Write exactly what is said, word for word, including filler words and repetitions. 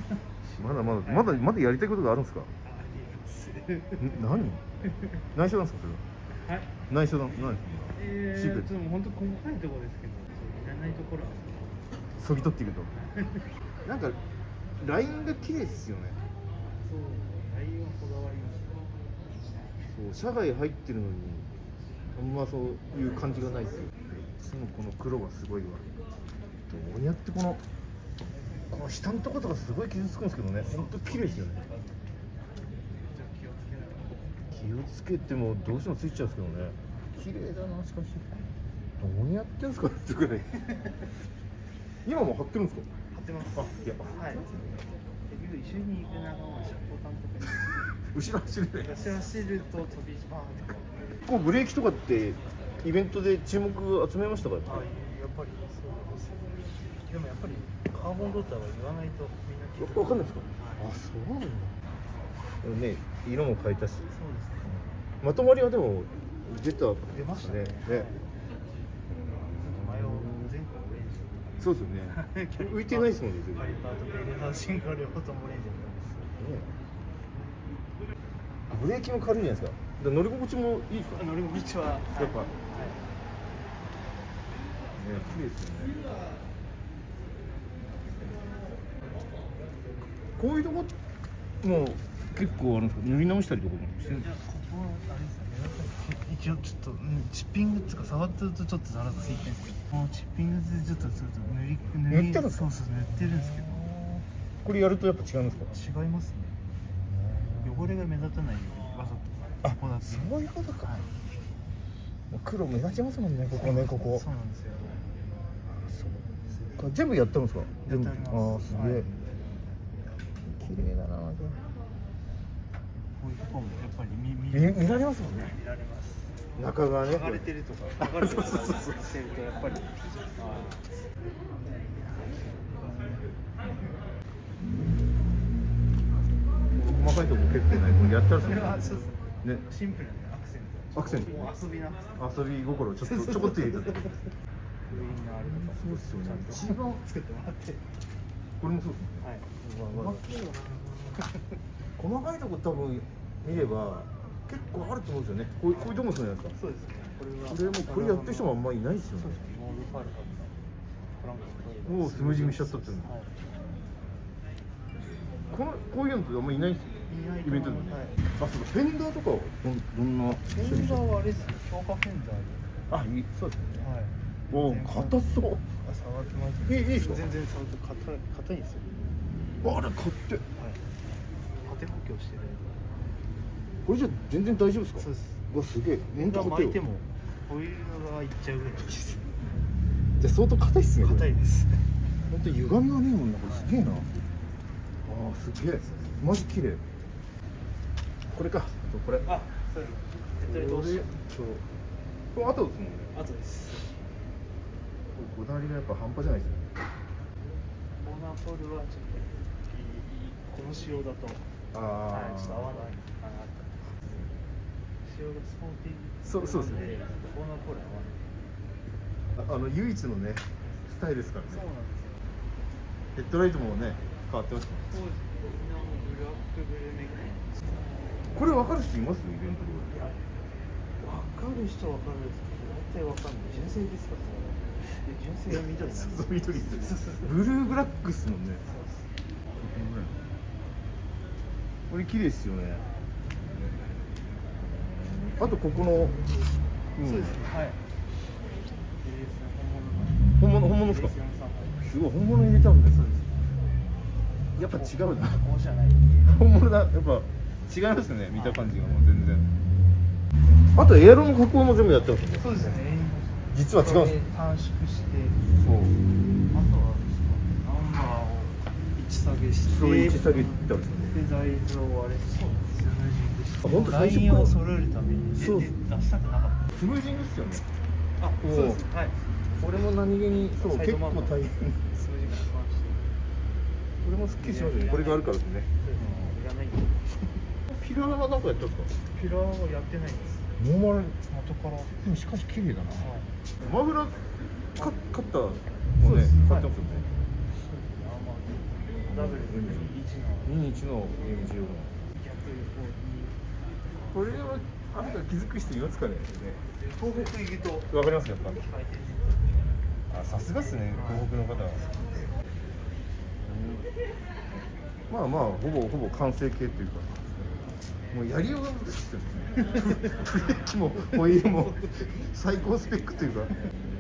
まだまだまだまだやりたいことがあるんですか。何内緒なんですかそれは。はい。内緒なん何ですか。 ええー、ちょっと本当細かいところですけど、いらないところはそぎ取っていくと。なんかラインが綺麗ですよね。 そう、ラインはこだわりました。 そう、社外入ってるのにあんまそういう感じがないですよ。いつもこの黒がすごいわ。どうやってこのこの下のとことかすごい傷つくんですけどね。本当綺麗ですよね。気をつけてもどうしてもついちゃうんですけどね。綺麗だな。しかしどうやってんですかってくらい。今も貼ってるんですか。 貼ってます。 あ、いや、 はい。結局一緒に行く仲間は社交監督に後ろ走るね。 後ろ走ると飛びバーンとか。 こうブレーキとかってイベントで注目集めましたか。やっぱりやっぱりそうです。でもやっぱりカーボンドッターは言わないとみんな聞いてわかんないですか。あ、そうなんだ。ね、色も変えたし。 そうですね。 まとまりはでも出た。 出ましたね。 ね。 前を前回オレンジ。 そうですよね。浮いてないですもんね。 ハイパーとベルハウシング両方ともオレンジだったんです。 ブレーキも軽いじゃないですか。だから乗り心地もいいですか。 乗り心地はやっぱ。 はい、ね、綺麗ですよね。こういうとこも結構あるんですか。塗り直したりとかもしてるんですか。 ここはあれですね。一応ちょっと、うん、チッピングっていうか触ってるとちょっとザラついてるんですけど、このチッピングでちょっとちょっと塗り塗り塗ってるんですか。 そうそう塗ってるんですけど。 これやるとやっぱ違うんですか。 違いますね。汚れが目立たないようにわざと。 あ、 ここだけ。 そういうことか。 はい、 もう黒目立ちますもんね。ここね、ここ。 そうなんですよ。 そう全部やったんですか。 やってあります。 ああ、すげえ。 はい、 綺麗だな。 こういうところもやっぱり見見見見られますもんね。 見られます。 中がね。 剥がれてるとか、剥がれてるとかしてるとやっぱり。 細かいとこ結構ね、これやったらすこれはそうですね。 シンプルなアクセント。 アクセント。 もう遊びなアクセント。 遊び心ちょっとちょこっと入れた。 ウインナーあるとか。 そうっすよね。 一番作ってもらって。 これもそうですね。 はい。 細かいとこ多分見れば結構あると思うんですよね。こういうこういうとこもそうじゃないですか。 そうですね。これは。 これもこれやってる人もあんまりいないですよね。 モールファルハムもうスムージングしちゃったっていうの。このこういうのってあんまりいないですよ。イベントで。あ、そうか。フェンダーとかはどんどんな。 フェンダーはあれですね。強化フェンダーで。 あ、いい、そうですね。 はい。 おお、硬そう。 あ、触ってもらっていい、いいですか。 全然触って硬い硬いんですよ。 あれ買って。 はい。縦補強してる。 これじゃ全然大丈夫ですか。 そうです。 うわ、すげえ。 フェンダー巻いてもホイールがいっちゃうぐらいです。 じゃ相当硬いっすね。 硬いです。 本当歪みはねえもんな。これすげえな。ああ、すげえ。マジ綺麗。これか。これ。 あ、そうです。 これ、そう。これ後ですもんね。 後です。 こだわりがやっぱ半端じゃないですよね。 コーナーポールはちょっといいこの仕様だと、 ああ、 はい、ちょっと合わないかなと。仕様がスポーティー。 そうそうですね。 コーナーポールは合わない。 あの唯一のねスタイルですからね。 そうなんですよ。 ヘッドライトもね変わってますもん。 そうです。みんなもブラックブルーメガネ。 これ分かる人います？イベントで。 分かる人は分かるんですけど、大体分かんない。純正ですかって言われて、純正が緑なんです。 そう、緑です。ブルーブラックっすもんね。これ綺麗ですよね。あとここの、うん、 そうですね。はい。 本物本物ですか。すごい本物入れたんだよ。そうです。やっぱ違うな。本物だ。やっぱ違いますね。見た感じがもう全然。あとエアロの加工も全部やってますね。 そうですね。 実は違うんです。 短縮して、 そう。 あとはナンバーを位置下げして、 そう位置下げってあるんですよね。 で材料をあれスムージングして、 本当ラインを揃えるためにそう出したくなかった。 スムージングっすよね。 あ、そうです。はい。 これも何気にそう結構大変。 スムージングしまして。 これもすっきりしますね。これがあるからですね。 いらない。 ピラーはなんかやったんですか。 ピラーはやってないんです。 ノーマル元から。 でもしかし綺麗だな。マフラーカカッターもね買ってますよね。 ダブルにじゅういちのにじゅういちのエムじゅうご。これはあなた気づく人いますかね。 東北行くとわかりますやっぱ。あ、さすがっすね、東北の方は。まあまあほぼほぼ完成形というか、もうやりようがですよね。ブレーキもホイールも最高スペックというか。